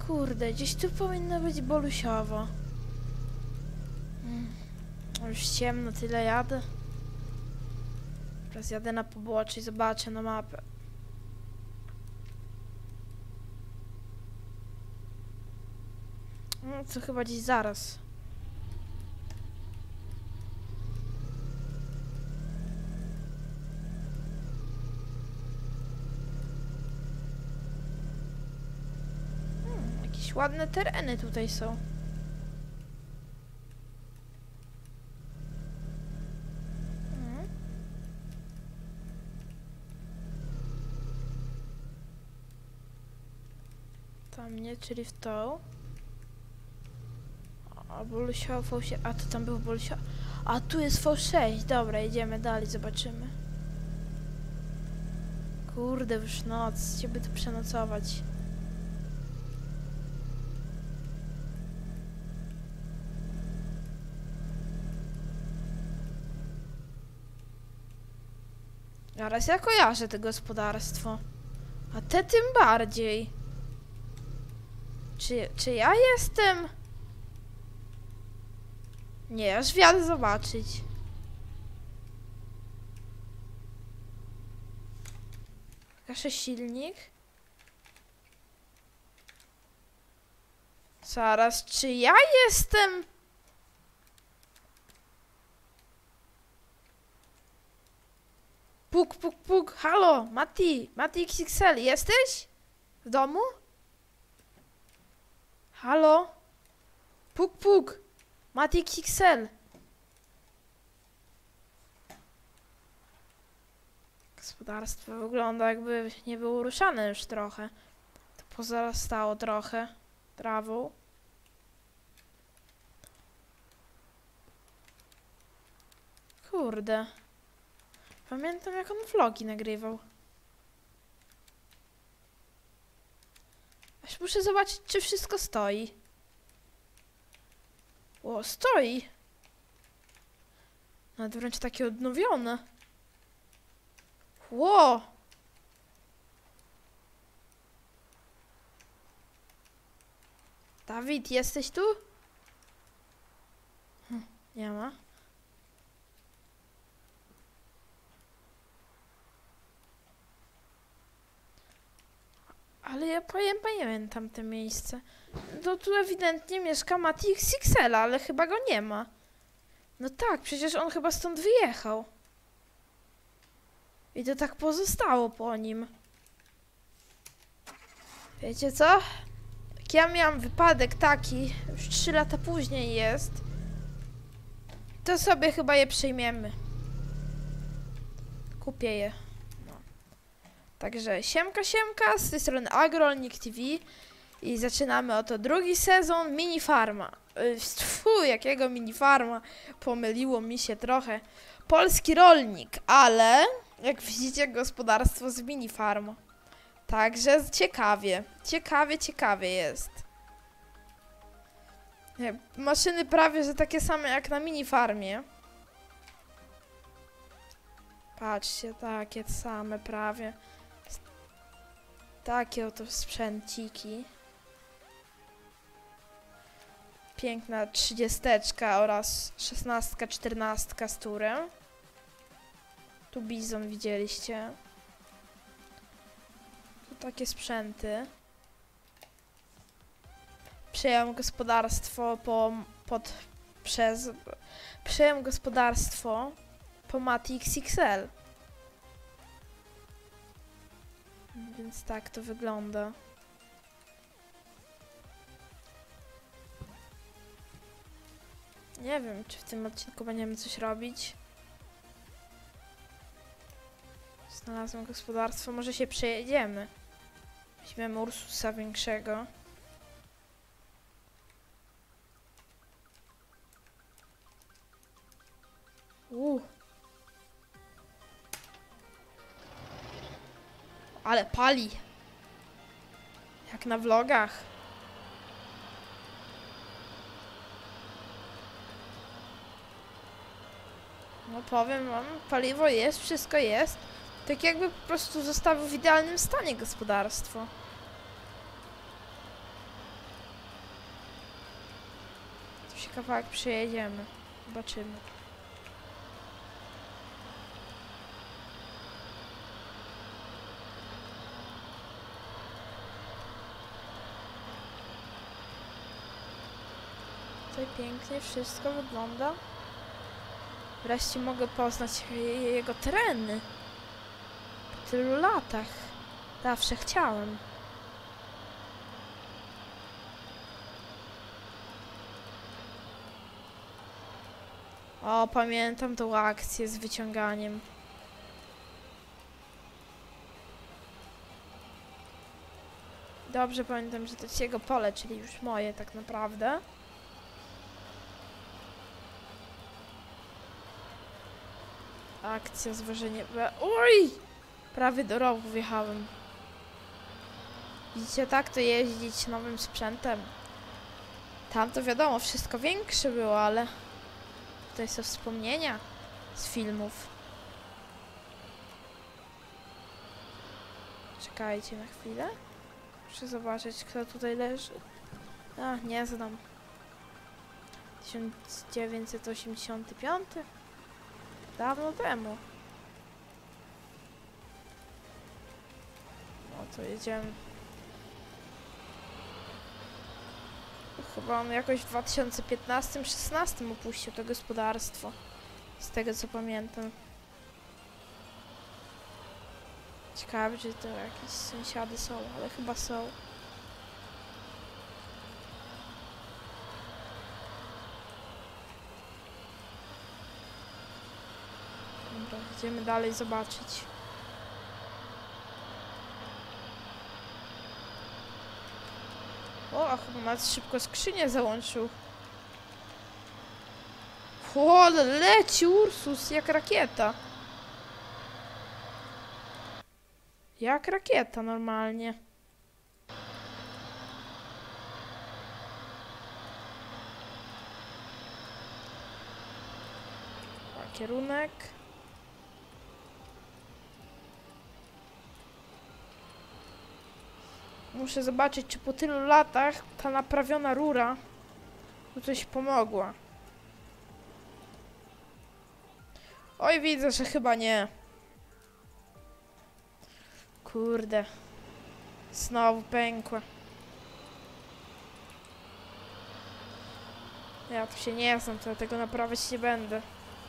Kurde, gdzieś tu powinno być bolusiowo. Już ciemno, tyle jadę. Teraz jadę na pobocze i zobaczę na mapę. No to chyba gdzieś zaraz. Jakieś ładne tereny tutaj są. Tam nie, czyli w tą. A Bolusiowo V6. A to tam był Bolusiowo. A tu jest V6. Dobra, idziemy dalej, zobaczymy. Kurde, już noc. Chciałby tu przenocować. Zaraz ja kojarzę to gospodarstwo. A te tym bardziej. Czy ja jestem? Nie, aż wjadę zobaczyć. Kaszę silnik. Zaraz, czy ja jestem? Puk, puk, puk. Halo, Mati. Mati XXL, jesteś? W domu? Halo? Puk, puk. Mati XXL. Gospodarstwo wygląda, jakby nie było ruszane już trochę. To pozarastało trochę trawą. Kurde. Pamiętam, jak on vlogi nagrywał. Aż muszę zobaczyć, czy wszystko stoi. O, stoi. Nawet wręcz takie odnowione. Ło! Dawid, jesteś tu? Nie ma. Ale ja pamiętam to miejsce. To tu ewidentnie mieszka Mati XXL, ale chyba go nie ma. No tak, przecież on chyba stąd wyjechał. I to tak pozostało po nim. Wiecie co? Jak ja miałam wypadek taki, już 3 lata później jest, to sobie chyba je przyjmiemy. Kupię je. Także siemka, siemka, z tej strony AgroRolnik TV i zaczynamy oto drugi sezon Mini Farma. Jakiego Mini Farma? Pomyliło mi się trochę. Polski rolnik, ale jak widzicie gospodarstwo z Mini Farm. Także ciekawie jest. Maszyny prawie, że takie same jak na Mini Farmie. Patrzcie, takie same prawie. Takie oto sprzęciki. Piękna 30 oraz 16, 14 z turem. Tu bizon widzieliście. Tu takie sprzęty. Przejąłem gospodarstwo Przejąłem gospodarstwo po Mati XXL. Więc tak to wygląda. Nie wiem, czy w tym odcinku będziemy coś robić. Znalazłem gospodarstwo, może się przejedziemy. Weźmiemy Ursusa większego. Ale pali. Jak na vlogach. No powiem wam, paliwo jest, wszystko jest. Tak jakby po prostu zostawił w idealnym stanie gospodarstwo. Się kawałek przejedziemy. Zobaczymy. Tutaj pięknie wszystko wygląda. Wreszcie mogę poznać jego tereny. Po tylu latach. Zawsze chciałem. O, pamiętam tą akcję z wyciąganiem. Dobrze pamiętam, że to jest jego pole, czyli już moje tak naprawdę. Akcja zwożenie... Oj! Prawie do rowu wjechałem. Widzicie, tak to jeździć nowym sprzętem. Tam to wiadomo, wszystko większe było, ale... Tutaj są wspomnienia z filmów. Czekajcie na chwilę. Muszę zobaczyć, kto tutaj leży. A, nie znam. 1985? Dawno temu. No to jedziemy. Chyba on jakoś w 2015-16 opuścił to gospodarstwo. Z tego co pamiętam. Ciekawe, czy to jakieś sąsiady są, ale chyba są. Dobra, idziemy dalej zobaczyć. O, a chyba nawet szybko skrzynię załączył. O, ale leci Ursus, jak rakieta. Jak rakieta normalnie. A kierunek. Muszę zobaczyć, czy po tylu latach ta naprawiona rura tu coś pomogła. Oj, widzę, że chyba nie. Kurde. Znowu pękła. Ja tu się nie znam, to tego naprawiać nie będę.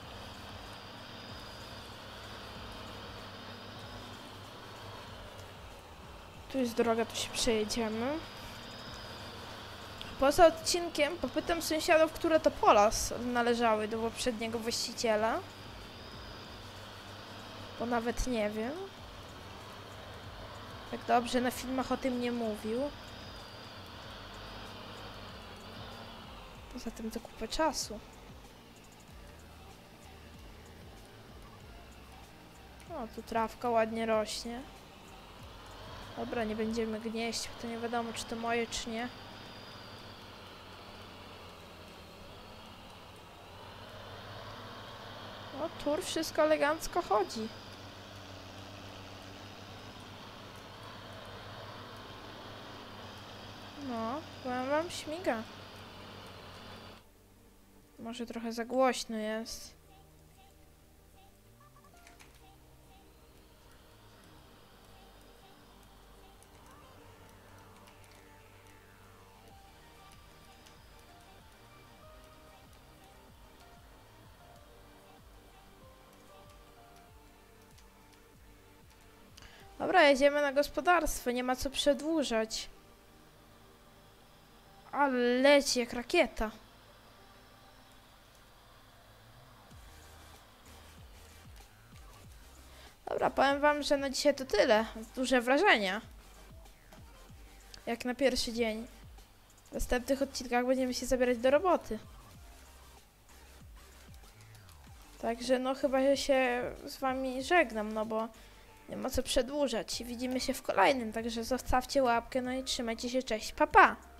Tu jest droga, tu się przejedziemy. Poza odcinkiem popytam sąsiadów, które to pola należały do poprzedniego właściciela. Bo nawet nie wiem. Tak dobrze na filmach o tym nie mówił. Poza tym to kupę czasu. O, tu trawka ładnie rośnie. Dobra, nie będziemy gnieść, bo to nie wiadomo, czy to moje, czy nie. O, tur wszystko elegancko chodzi. No, powiem wam, śmiga. Może trochę za głośno jest. Dobra, jedziemy na gospodarstwo, nie ma co przedłużać. Ale leci jak rakieta. Dobra, powiem wam, że na dzisiaj to tyle. Duże wrażenia. Jak na pierwszy dzień. W następnych odcinkach będziemy się zabierać do roboty. Także no chyba się z wami żegnam, no bo nie ma co przedłużać. Widzimy się w kolejnym, także zostawcie łapkę, no i trzymajcie się, cześć, pa pa!